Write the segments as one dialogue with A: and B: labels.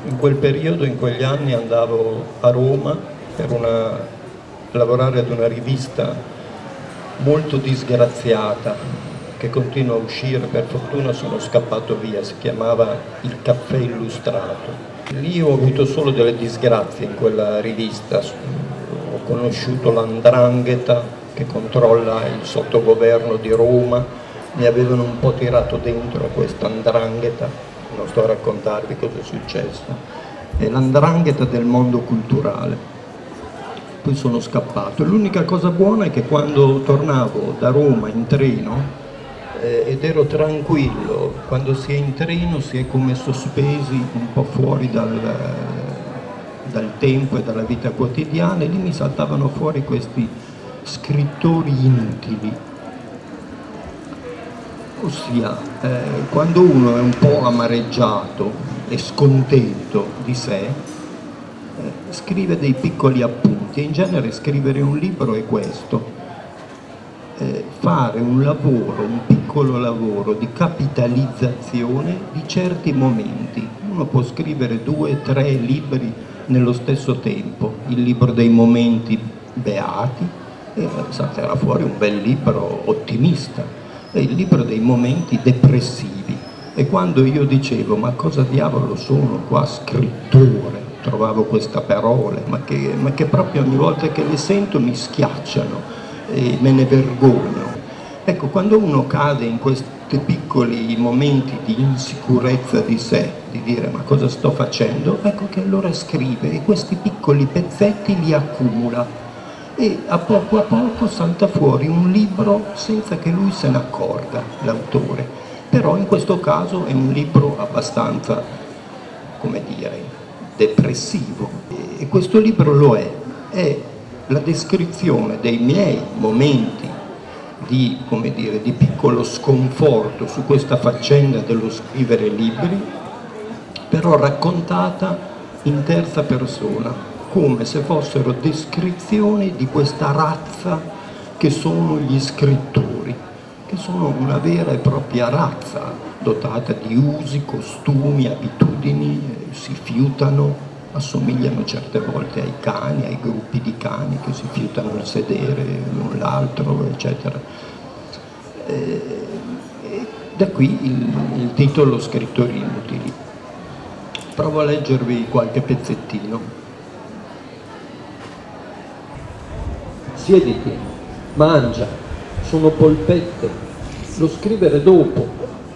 A: In quel periodo, in quegli anni, andavo a Roma per lavorare ad una rivista molto disgraziata che continua a uscire, per fortuna sono scappato via, si chiamava Il Caffè Illustrato. Lì ho avuto solo delle disgrazie in quella rivista, ho conosciuto l''ndrangheta che controlla il sottogoverno di Roma, mi avevano un po' tirato dentro questa 'ndrangheta, non sto a raccontarvi cosa è successo, è l''ndrangheta del mondo culturale. Poi sono scappato. L'unica cosa buona è che quando tornavo da Roma in treno ed ero tranquillo, quando si è in treno si è come sospesi un po' fuori dal tempo e dalla vita quotidiana, e lì mi saltavano fuori questi scrittori inutili. Ossia, quando uno è un po' amareggiato e scontento di sé, scrive dei piccoli appunti, e in genere scrivere un libro è questo. Fare un piccolo lavoro di capitalizzazione di certi momenti. Uno può scrivere 2-3 libri nello stesso tempo, il libro dei momenti beati, e salterà fuori un bel libro ottimista, e il libro dei momenti depressivi. E quando io dicevo ma cosa diavolo sono qua, scrittore, trovavo queste parole, ma che proprio ogni volta che le sento mi schiacciano e me ne vergogno. Ecco, quando uno cade in questi piccoli momenti di insicurezza di sé, di dire ma cosa sto facendo, ecco che allora scrive, e questi piccoli pezzetti li accumula, e a poco salta fuori un libro senza che lui se ne accorga, l'autore. Però in questo caso è un libro abbastanza, come dire, depressivo, e questo libro lo è la descrizione dei miei momenti di, come dire, di piccolo sconforto su questa faccenda dello scrivere libri, però raccontata in terza persona, come se fossero descrizioni di questa razza che sono gli scrittori, che sono una vera e propria razza dotata di usi, costumi, abitudini, si fiutano, assomigliano certe volte ai cani, ai gruppi di cani che si fiutano il sedere l'un l'altro, eccetera. Da qui il titolo Scrittori inutili. Provo a leggervi qualche pezzettino. Siediti, mangia, sono polpette, lo scrivere dopo.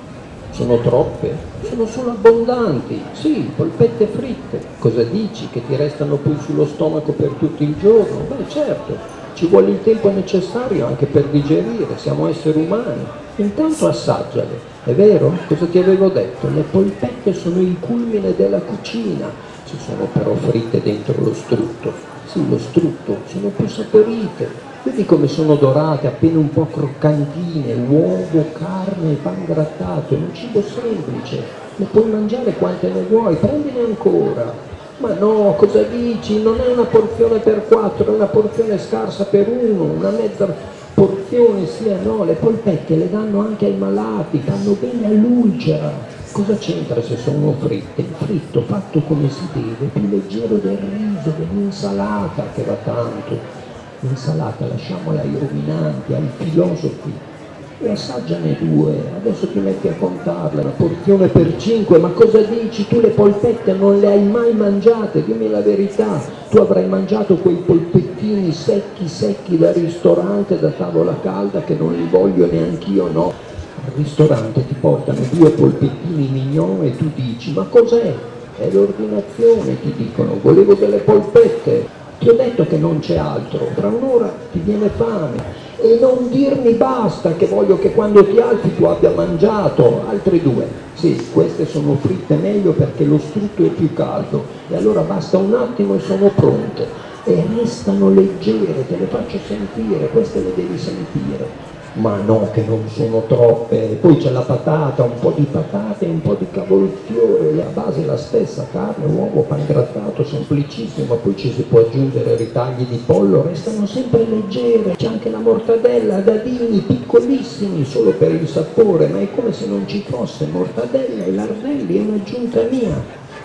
A: Sono troppe? Sono solo abbondanti, sì, polpette fritte. Cosa dici? Che ti restano poi sullo stomaco per tutto il giorno? Beh certo, ci vuole il tempo necessario anche per digerire, siamo esseri umani. Intanto assaggiale, è vero? Cosa ti avevo detto? Le polpette sono il culmine della cucina, si sono però fritte dentro lo strutto. Sì, lo strutto, sono più saporite. Vedi come sono dorate, appena un po' croccantine, uovo, carne e pan grattato, è un cibo semplice, ne puoi mangiare quante ne vuoi, prendine ancora. Ma no, cosa dici? Non è una porzione per 4, è una porzione scarsa per 1, una mezza porzione, sì e no, le polpette le danno anche ai malati, fanno bene all'ulcera. Cosa c'entra se sono fritte? Il fritto fatto come si deve è più leggero del riso, dell'insalata, che va tanto. L'insalata lasciamola ai ruminanti, ai filosofi, e assaggiane 2, adesso ti metti a contarle, una porzione per 5, ma cosa dici? Tu le polpette non le hai mai mangiate, dimmi la verità, tu avrai mangiato quei polpettini secchi da ristorante, da tavola calda, che non li voglio neanch'io, no? Al ristorante ti portano 2 polpettini mignon e tu dici, ma cos'è? È l'ordinazione, ti dicono, volevo delle polpette. Ti ho detto che non c'è altro, fra un'ora ti viene fame, e non dirmi basta, che voglio che quando ti alzi tu abbia mangiato altre 2. Sì, queste sono fritte meglio perché lo strutto è più caldo, e allora basta un attimo e sono pronte, e restano leggere, te le faccio sentire, queste le devi sentire. Ma no, che non sono troppe, poi c'è la patata, un po' di patate e un po' di cavolfiore, a base la stessa, carne, uovo, pan grattato, semplicissimo, poi ci si può aggiungere ritagli di pollo, restano sempre leggere, c'è anche la mortadella, dadini piccolissimi, solo per il sapore, ma è come se non ci fosse mortadella e lardelli, è un'aggiunta mia.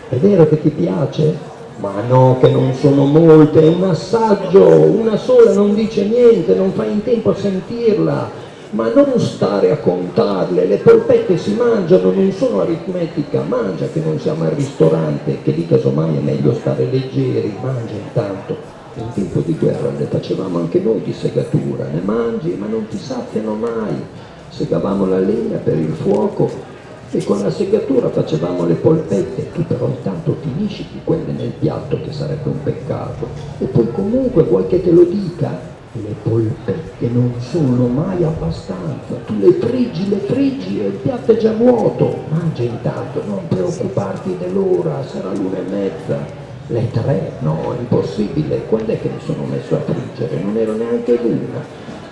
A: È vero che ti piace? Ma no, che non sono molte, è un assaggio, una sola non dice niente, non fai in tempo a sentirla. Ma non stare a contarle, le polpette si mangiano, non sono aritmetica, mangia che non siamo al ristorante, che lì casomai è meglio stare leggeri, mangia intanto. In tempo di guerra le facevamo anche noi di segatura, ne mangi ma non ti saziano mai. Segavamo la legna per il fuoco e con la segatura facevamo le polpette, tu però intanto finisci di quelle nel piatto, che sarebbe un peccato. E poi comunque vuoi che te lo dica? Le polpette non sono mai abbastanza, tu le friggi e il piatto è già vuoto. Mangia intanto, non preoccuparti dell'ora, sarà l'1:30. Le 3? No, è impossibile. Quando è che mi sono messo a friggere? Non ero neanche l'una.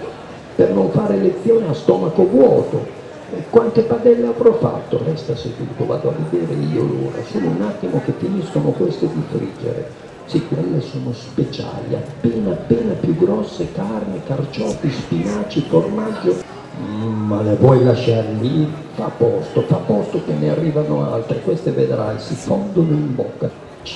A: Per non fare lezione a stomaco vuoto. E quante padelle avrò fatto? Resta seduto, vado a vedere io l'ora. Solo un attimo che finiscono queste di friggere. Sì, quelle sono speciali, appena più grosse, carne, carciofi, spinaci, formaggio. Ma le vuoi lasciare lì? Fa posto che ne arrivano altre. Queste vedrai, si fondono in bocca.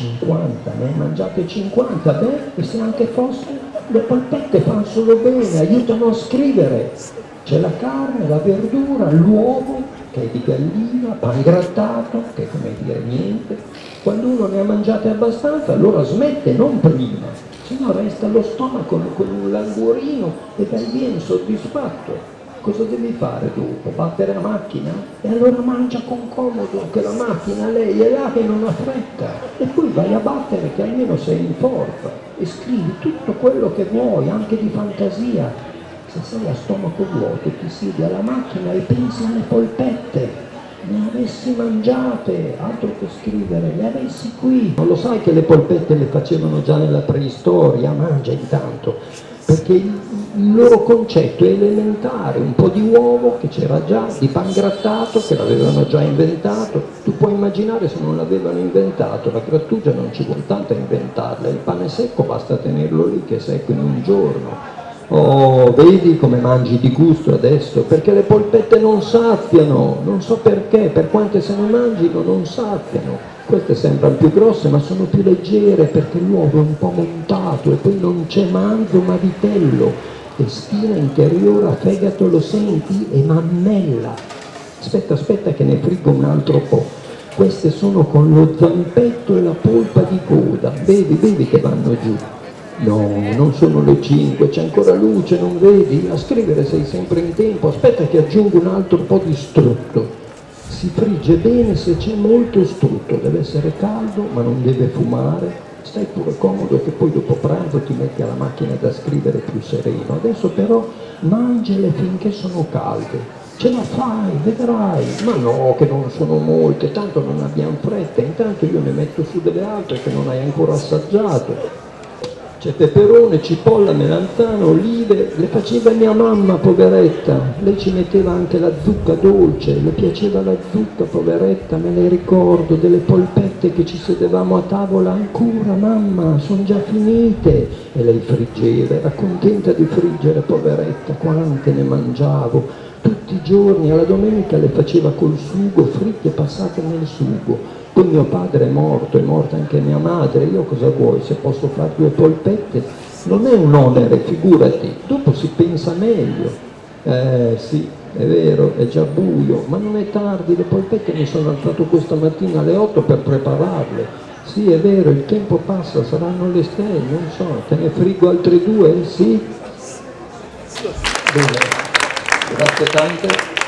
A: 50, ne hai mangiate 50, beh, e se anche fosse, le polpette fanno solo bene, aiutano a scrivere. C'è la carne, la verdura, l'uovo, che è di gallina, pan grattato, che è come dire niente. Quando uno ne ha mangiate abbastanza, allora smette, non prima, se no resta lo stomaco con un languorino e dai bien soddisfatto. Cosa devi fare dopo? Battere la macchina? E allora mangia con comodo, che la macchina lei è là che non ha fretta. E poi vai a battere che almeno sei in forza. E scrivi tutto quello che vuoi, anche di fantasia. Se sei a stomaco vuoto ti siedi alla macchina e pensi alle polpette. Ne avessi mangiate, altro che scrivere, le avessi qui. Non lo sai che le polpette le facevano già nella preistoria? Mangia intanto. Perché il loro concetto è elementare, un po' di uovo che c'era già, di pan grattato che l'avevano già inventato. Tu puoi immaginare se non l'avevano inventato, la grattugia non ci vuole tanto a inventarla, il pane secco basta tenerlo lì che è secco in un giorno. Oh, vedi come mangi di gusto adesso? Perché le polpette non saziano, non so perché, per quante se ne mangino non saziano. Queste sembrano più grosse ma sono più leggere perché l'uovo è un po' montato e poi non c'è manzo ma vitello, e spina interiore a fegato lo senti e mammella. Aspetta che ne friggo un altro po'. Queste sono con lo zampetto e la polpa di coda, bevi che vanno giù. No, non sono le 5, c'è ancora luce, non vedi? A scrivere sei sempre in tempo, aspetta che aggiungo un altro po' di strutto. Si frigge bene se c'è molto strutto, deve essere caldo ma non deve fumare, stai pure comodo che poi dopo pranzo ti metti alla macchina da scrivere più sereno. Adesso però mangiale finché sono calde, ce la fai, vedrai. Ma no, che non sono molte, tanto non abbiamo fretta, intanto io ne metto su delle altre che non hai ancora assaggiato. C'è peperone, cipolla, melanzana, olive, le faceva mia mamma, poveretta. Lei ci metteva anche la zucca dolce, le piaceva la zucca, poveretta, me le ricordo, delle polpette che ci sedevamo a tavola, ancora mamma, sono già finite. E lei friggeva, era contenta di friggere, poveretta, quante ne mangiavo. Tutti i giorni, alla domenica le faceva col sugo, fritte passate nel sugo. Poi mio padre è morta anche mia madre, io cosa vuoi, se posso fare 2 polpette? Non è un onere, figurati, dopo si pensa meglio. Sì, è vero, è già buio, ma non è tardi, le polpette mi sono alzato questa mattina alle 8 per prepararle. Sì, è vero, il tempo passa, saranno le 6, non so, te ne friggo altre 2? Sì? Bene, grazie tante.